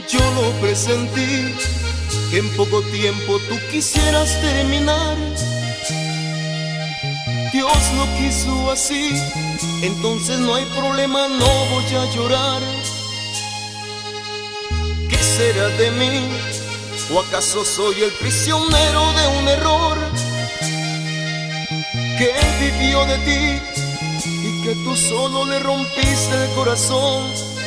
Yo lo presentí, que en poco tiempo tú quisieras terminar. Dios lo quiso así, entonces no hay problema, no voy a llorar. ¿Qué será de mí? ¿O acaso soy el prisionero de un error que vivió de ti y que tú solo le rompiste el corazón?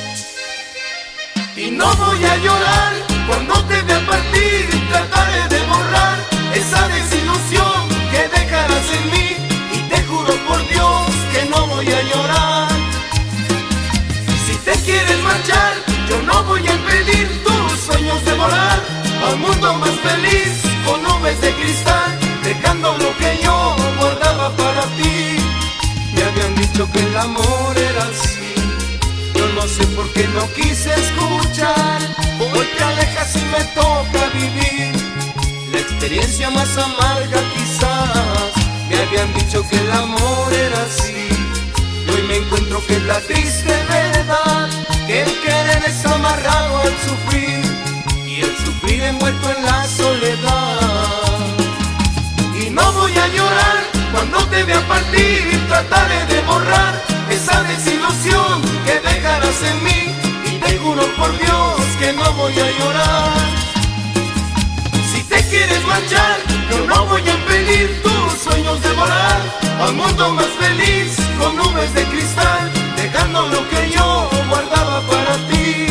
Y no voy a llorar cuando te vea partir, trataré de borrar esa desilusión que dejarás en mí, y te juro por Dios que no voy a llorar. Si te quieres marchar, yo no voy a impedir tus sueños de volar al mundo más feliz, con nubes de cristal, dejando lo que yo guardaba para ti. Me habían dicho que el amor era así, yo no sé por qué no quise escuchar. Hoy te alejas y me toca vivir la experiencia más amarga quizás. Me habían dicho que el amor era así, y hoy me encuentro que es la triste verdad, que el querer es amarrado al sufrir, y el sufrir envuelto en la soledad. Y no voy a llorar cuando te vea partir, trataré de borrar esa desilusión que dejarás en mí, y te juro por Dios que no voy a llorar. Si te quieres marchar, yo no voy a impedir tus sueños de volar al mundo más feliz, con nubes de cristal, dejando lo que yo guardaba para ti.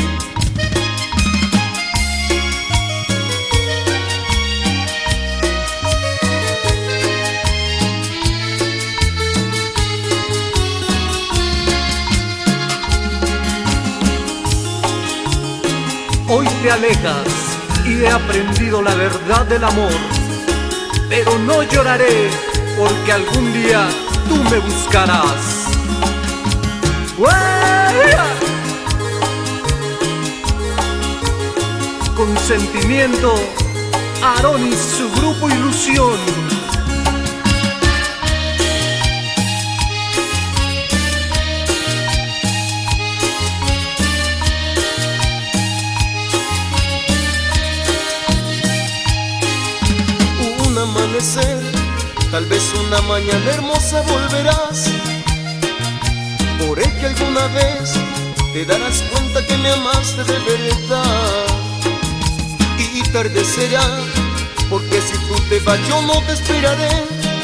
Hoy te alejas y he aprendido la verdad del amor, pero no lloraré porque algún día tú me buscarás. ¡Uea! Con sentimiento, Aarón y su grupo Ilusión. Amanecer, tal vez una mañana hermosa volverás, por el que alguna vez te darás cuenta que me amaste de verdad. Y tarde será, porque si tú te vas yo no te esperaré.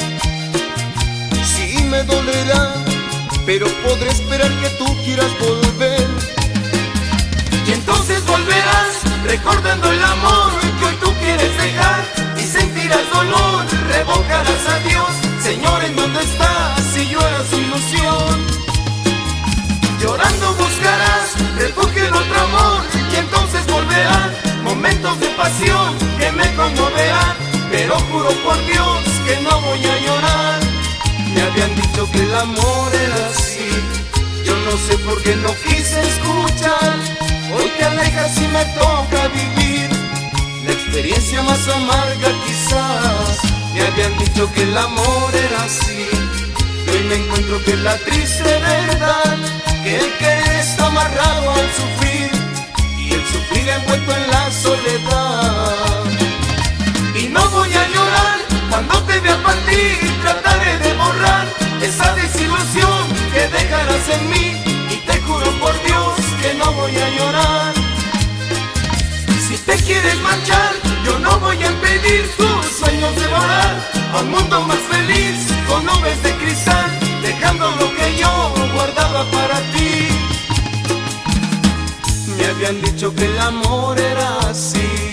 Sí me dolerá, pero podré esperar que tú quieras volver. Y entonces volverás recordando el amor que hoy tú quieres dejar, y sentirás dolor, revocarás a Dios. Señor, ¿en dónde estás? Si yo era su ilusión. Llorando buscarás refugio en otro amor, y entonces volverán momentos de pasión que me conmoverán, pero juro por Dios que no voy a llorar. Me habían dicho que el amor era así, yo no sé por qué no quise escuchar. Hoy te alejas y me toca vivir la experiencia más amarga quizás. Me habían dicho que el amor era así, y hoy me encuentro que es la triste verdad, que el querer está amarrado al sufrir, y el sufrir envuelto en la soledad. Y no voy a llorar cuando te vea partir, trataré de borrar esa desilusión que dejarás en mí, y te juro por Dios que no voy a llorar. Si te quieres marchar, yo no voy a impedir tus sueños de volar al mundo más feliz, con nubes de cristal, dejando lo que yo guardaba para ti. Me habían dicho que el amor era así,